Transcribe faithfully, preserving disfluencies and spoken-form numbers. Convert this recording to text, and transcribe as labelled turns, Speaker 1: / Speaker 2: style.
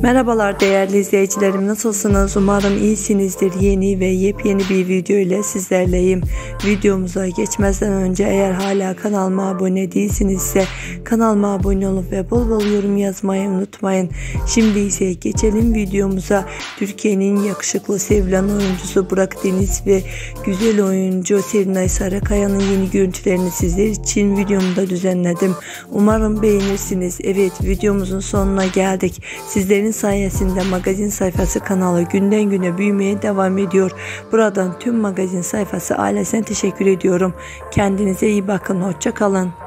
Speaker 1: Merhabalar değerli izleyicilerim, nasılsınız? Umarım iyisinizdir. Yeni ve yepyeni bir video ile sizlerleyim. Videomuza geçmezden önce eğer hala kanalıma abone değilsinizse kanalıma abone olup ve bol bol yorum yazmayı unutmayın. Şimdi ise geçelim videomuza. Türkiye'nin yakışıklı sevilen oyuncusu Burak Deniz ve güzel oyuncu Serenay Sarıkaya'nın yeni görüntülerini sizler için videomda düzenledim. Umarım beğenirsiniz. Evet, videomuzun sonuna geldik. Sizlerin sayesinde magazin sayfası kanalı günden güne büyümeye devam ediyor. Buradan tüm magazin sayfası ailesine teşekkür ediyorum. Kendinize iyi bakın. Hoşça kalın.